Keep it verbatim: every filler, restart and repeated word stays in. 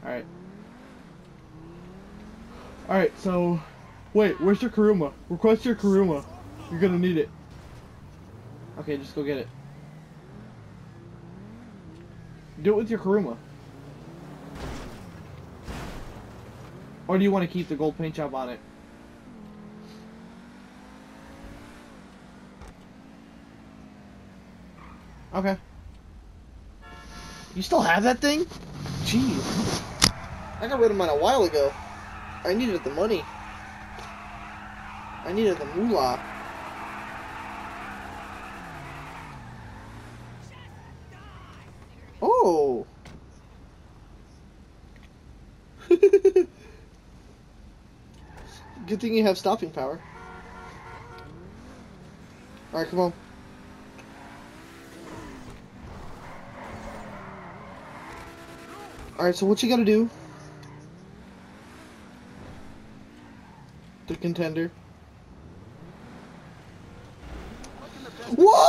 Alright. Alright, so... Wait, where's your Kuruma? Request your Kuruma. You're gonna need it. Okay, just go get it. Do it with your Kuruma. Or do you want to keep the gold paint job on it? Okay. You still have that thing? Jeez. I got rid of mine a while ago. I needed the money. I needed the moolah. Oh! Good thing you have stopping power. Alright, come on. Alright, so what you gotta do? The contender. Whoa!